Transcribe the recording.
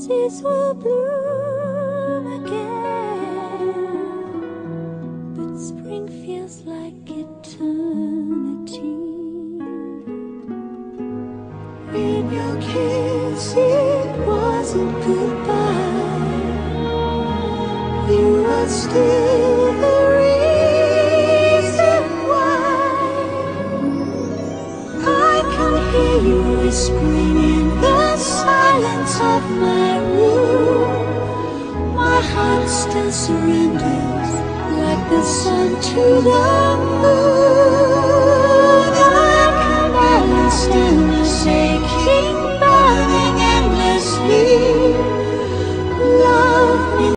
roses will bloom again, but spring feels like eternity. In your kiss it wasn't goodbye, you were still the reason why. I can hear you whispering in the silence of my room. My heart still surrenders like the sun to the moon.